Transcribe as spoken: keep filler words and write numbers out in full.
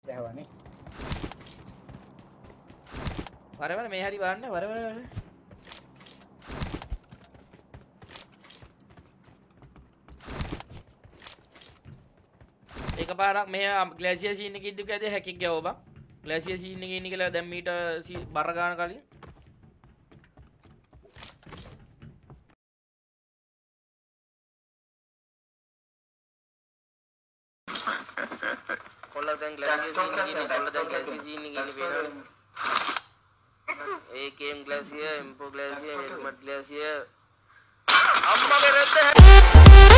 ගැහවනේ. වර වර මේ හරි බලන්න වර වර වර. එකපාරක් මෙහෙ ග්ලැසියර් සීන් එකේ ඉද්දි කැදේ හැකික් ගෑවෝ බං. ග්ලැසියර් සීන් එකේ ඉන්නේ කියලා දැන් මීට බර ගන්න කලින්. කොල්ල දැන් ග්ලැසියර් සීන් එකේ ඉන්නේ කොල්ල දැන් ග්ලැසියර් සීන් එකේ ඉන්නේ පේනවනේ. ඒකේම් ග්ලැසියර් එම්පෝ ග්ලැසියර් හෙල්මට් ග්ලැසියර් අම්මගේ රෙද්ද